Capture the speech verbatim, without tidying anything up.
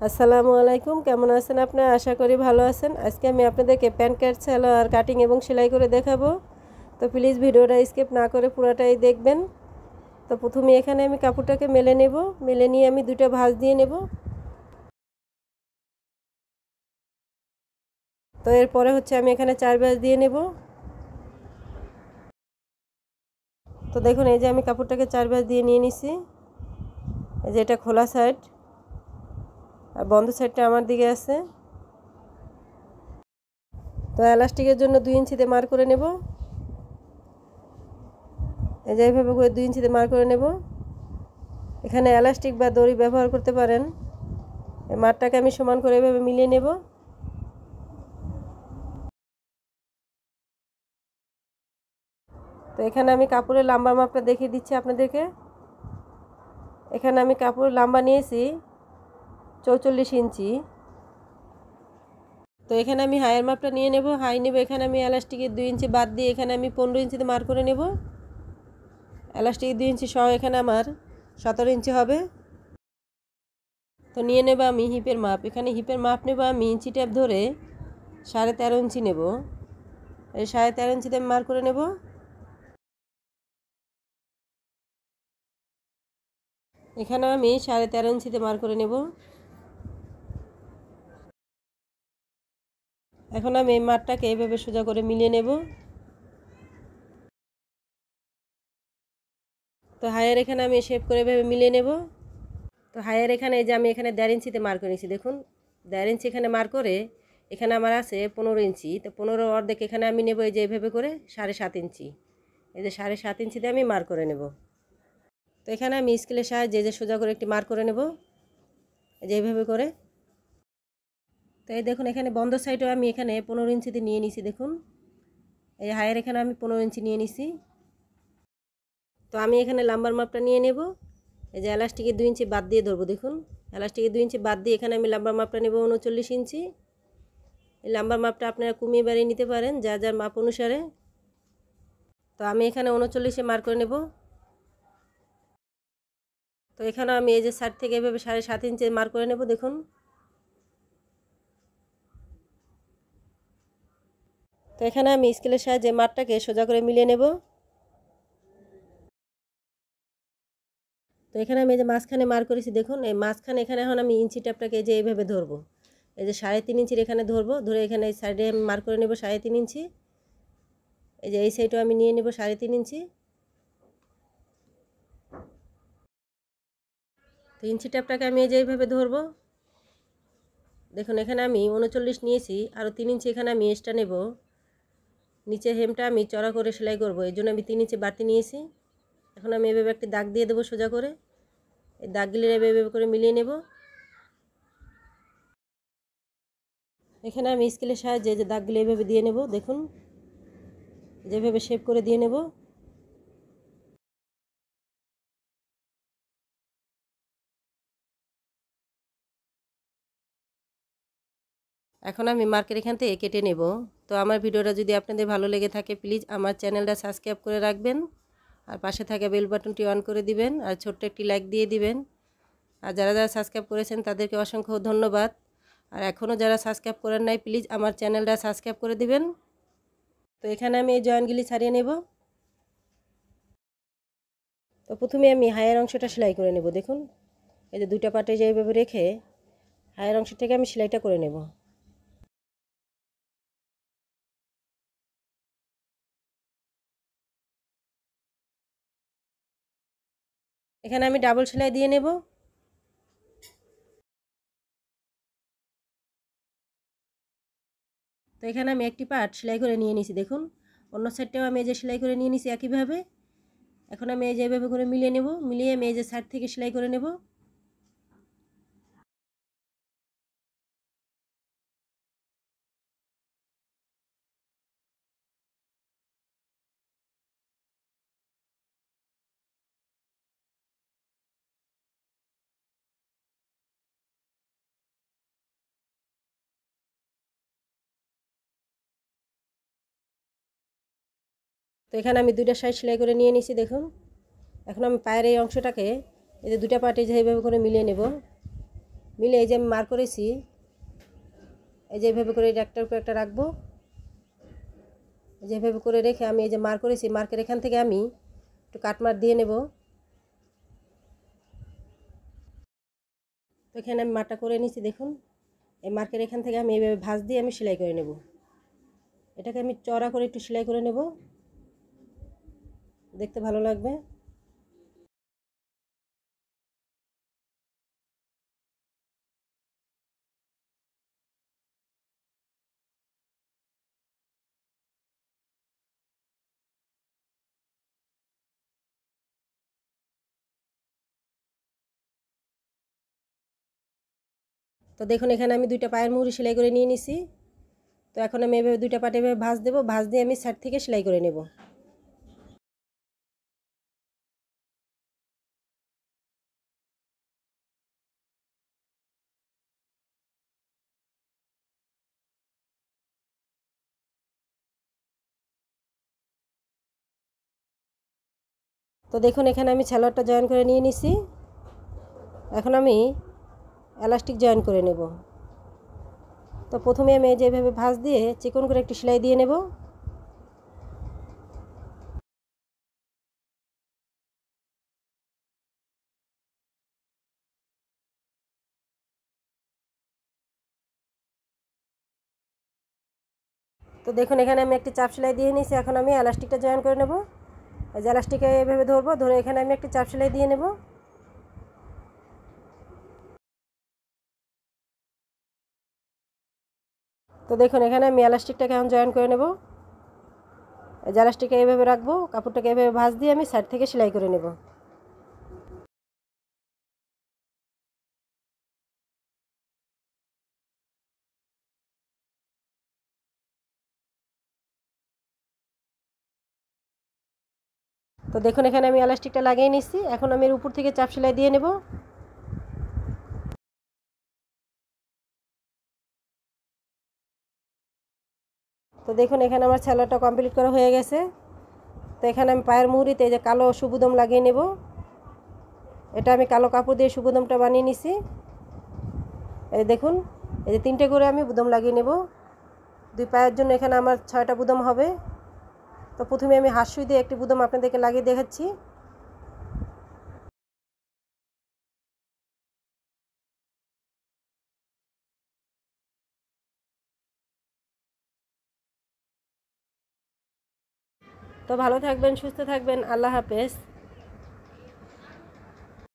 আসসালামু আলাইকুম, কেমন আছেন আপনারা? আশা করি ভালো আছেন। আজকে আমি আপনাদেরকে প্যান্ট কাট সালোয়ার কাটিং এবং সেলাই করে দেখাবো। তো প্লিজ ভিডিওটা স্কিপ না করে পুরোটাই দেখবেন। তো প্রথমে এখানে আমি কাপড়টাকে মেলে নেব, মেলে নিয়ে আমি দুটো ভাঁজ দিয়ে নেব। তো এরপরে হচ্ছে আমি এখানে চার ভাঁজ দিয়ে নেব। তো দেখুন, এই যে আমি কাপড়টাকে চার ভাঁজ দিয়ে নিয়ে নিছি। এই যে এটা খোলা সাইড আর বন্ধ সাইডটা আমার দিকে আছে। তো এলাস্টিকের জন্য দুই ইঞ্চিতে মার করে নেব। এই যে এইভাবে করে দুই ইঞ্চিতে মার করে নেব। এখানে এলাস্টিক বা দড়ি ব্যবহার করতে পারেন। এই মারটাকে আমি সমান করে এভাবে মিলিয়ে নেব। তো এখানে আমি কাপড়ের লম্বা মাপটা দেখিয়ে দিচ্ছি আপনাদেরকে। এখানে আমি কাপড় লম্বা নিয়েছি চৌচল্লিশ ইঞ্চি। তো এখানে আমি হাইয়ের মাপটা নিয়ে নেব। হাই নেব, এখানে আমি এলাস্টিকের দুই ইঞ্চি বাদ দিয়ে এখানে আমি পনেরো ইঞ্চিতে মার করে নেব। এলাস্টিকের দুই ইঞ্চি সহ এখানে আমার সতেরো ইঞ্চি হবে। তো নিয়ে নেব আমি হিপের মাপ। এখানে হিপের মাপ নেব আমি ইঞ্চি ট্যাপ ধরে সাড়ে তেরো ইঞ্চি নেব। এই সাড়ে তেরো ইঞ্চিতে আমি মার করে নেব। এখানে আমি সাড়ে তেরো ইঞ্চিতে মার করে নেব। এখন আমি এই মারটাকে এইভাবে সোজা করে মিলিয়ে নেব। তো হাইয়ের এখানে আমি শেপ করে এভাবে মিলিয়ে নেব। তো হাইয়ের এখানে এই যে আমি এখানে দেড় ইঞ্চিতে মার করে নিয়েছি। দেখুন, দেড় ইঞ্চি এখানে মার করে এখানে আমার আছে পনেরো ইঞ্চি। তো পনেরো অর্ধেক এখানে আমি নেব এই যে এইভাবে করে সাড়ে সাত ইঞ্চি। এই যে সাড়ে সাত ইঞ্চিতে আমি মার করে নেব। তো এখানে আমি স্কেলের সাহায্যে যে সোজা করে একটি মার করে নেব, এই যে এইভাবে করে। তো এই দেখুন, এখানে বন্ধ সাইডেও আমি এখানে পনেরো ইঞ্চিতে নিয়ে নিছি। দেখুন, এই হাইয়ের এখানে আমি পনেরো ইঞ্চি নিয়ে নিছি। তো আমি এখানে লাম্বার মাপটা নিয়ে নেব। এই যে এলাস্টিকের দুই ইঞ্চি বাদ দিয়ে ধরবো। দেখুন, এলাস্টিকের দুই ইঞ্চি বাদ দিয়ে এখানে আমি লাম্বার মাপটা নেব উনচল্লিশ ইঞ্চি। এই লাম্বার মাপটা আপনারা কমিয়ে বাড়িয়ে নিতে পারেন যার যার মাপ অনুসারে। তো আমি এখানে উনচল্লিশে মার করে নেব। তো এখানে আমি এই যে সাইড থেকে এভাবে সাড়ে সাত ইঞ্চি মার করে নেব। দেখুন, তো এখানে আমি স্কেলের সাহায্যে মারটাকে সোজা করে মিলিয়ে নেব। তো এখানে আমি এই যে মাঝখানে মার করেছি। দেখুন, এই মাঝখানে এখানে এখন আমি ইঞ্চি ট্যাপটাকে এই যে এইভাবে ধরবো। এই যে সাড়ে তিন ইঞ্চির এখানে ধরবো, ধরে এখানে এই সাইডে আমি মার করে নেব সাড়ে তিন ইঞ্চি। এই যে এই সাইডও আমি নিয়ে নেব সাড়ে তিন ইঞ্চি। তো ইঞ্চি ট্যাপটাকে আমি এই যে এইভাবে ধরবো। দেখুন, এখানে আমি উনচল্লিশ নিয়েছি, আরও তিন ইঞ্চি এখানে আমি এক্সট্রা নেব। নিচে হেমটা আমি চড়া করে সেলাই করব, এই জন্য আমি তিন ইঞ্চি বাড়তি নিয়েছি। এখন আমি এভাবে একটি দাগ দিয়ে দেবো সোজা করে। এই দাগগুলি এভাবে করে মিলিয়ে নেব। এখানে আমি স্কেলের সাহায্যে যে দাগগুলি এভাবে দিয়ে নেব। দেখুন, যেভাবে শেপ করে দিয়ে নেব। এখন আমি মার্কের এখান থেকে কেটে নেব। তো আমার ভিডিওটা যদি আপনাদের ভালো লেগে থাকে প্লিজ আমার চ্যানেলটা সাবস্ক্রাইব করে রাখবেন, আর পাশে থাকা বেল বাটনটি অন করে দিবেন, আর ছোট্ট একটি লাইক দিয়ে দিবেন। আর যারা যারা সাবস্ক্রাইব করেছেন তাদেরকে অসংখ্য ধন্যবাদ। আর এখনও যারা সাবস্ক্রাইব করেন নাই প্লিজ আমার চ্যানেলটা সাবস্ক্রাইব করে দিবেন। তো এখানে আমি এই জয়েন্টগুলি ছাড়িয়ে নেব। তো প্রথমে আমি হায়ের অংশটা সেলাই করে নেব। দেখুন, এই যে দুইটা পাটে যেভাবে রেখে হায়ের অংশ থেকে আমি সেলাইটা করে নেব। এখানে আমি ডাবল সেলাই দিয়ে নেব। তো এখানে আমি একটি পার্ট সেলাই করে নিয়ে নিছি। দেখুন, অন্য সাইডটাও আমি এই যে সেলাই করে নিয়ে নিছি একইভাবে। এখন আমি এই যে এইভাবে করে মিলিয়ে নেব, মিলিয়ে আমি এই যে সাইড থেকে সেলাই করে নেব। তো এখানে আমি দুইটা সাইড সেলাই করে নিয়ে নিছি। দেখুন, এখন আমি পায়ের এই অংশটাকে এই যে দুটা পার্টে যেভাবে করে মিলিয়ে নেব। মিলে এই যে আমি মার করেছি, এই যে এভাবে করে একটার উপর একটা রাখবো, যেভাবে করে রেখে আমি এই যে মার করেছি, মার্কের এখান থেকে আমি একটু কাটমার দিয়ে নেব। তো এখানে আমি মারটা করে নিচ্ছি, দেখুন এই মার্কের এখান থেকে আমি এইভাবে ভাঁজ দিয়ে আমি সেলাই করে নেব। এটাকে আমি চড়া করে একটু সেলাই করে নেব, দেখতে ভালো লাগবে। তো দেখুন এখানে আমি দুইটা পায়ের মুহুরি সেলাই করে নিয়ে নিছি। তো এখন আমি এভাবে দুইটা পাটে এভাবে ভাঁজ দেবো, ভাঁজ দিয়ে আমি সাইড থেকে সেলাই করে নেব। তো দেখুন এখানে আমি সালোয়ারটা জয়েন করে নিয়ে নিছি। এখন আমি এলাস্টিক জয়েন করে নেব। তো প্রথমে আমি এই যে এভাবে ভাঁজ দিয়ে চিকন করে একটু সেলাই দিয়ে নেব। তো দেখুন এখানে আমি একটি চাপ সেলাই দিয়ে নিয়েছি। এখন আমি এলাস্টিকটা জয়েন করে নেব। এই যে এলাস্টিকে এভাবে ধরবো, ধরে এখানে আমি একটি চাপ সেলাই দিয়ে নেব। তো দেখুন এখানে আমি এলাস্টিকটাকে এখন জয়েন করে নেব। এই যে এলাস্টিকটা এইভাবে রাখবো, কাপড়টাকে এভাবে ভাঁজ দিয়ে আমি সাইড থেকে সেলাই করে নেব। তো দেখুন এখানে আমি এলাস্টিকটা লাগিয়ে নিচ্ছি। এখন আমি এর উপর থেকে চাপ সেলাই দিয়ে নেব। তো দেখুন এখানে আমার সেলাইটা কমপ্লিট করা হয়ে গেছে। তো এখানে আমি পায়ের মুহুরিতে এই যে কালো সুবুদম লাগিয়ে নেব। এটা আমি কালো কাপড় দিয়ে সুবুদমটা বানিয়ে নিছি। এই দেখুন এই যে তিনটে করে আমি বুদম লাগিয়ে নেব। দুই পায়ের জন্য এখানে আমার ছয়টা বুদম হবে। তো প্রথমে আমি হাত সুই দিয়ে একটি বুদম আপনাদেরকে লাগিয়ে দেখাচ্ছি। তো ভালো থাকবেন, সুস্থ থাকবেন, আল্লাহ হাফেজ।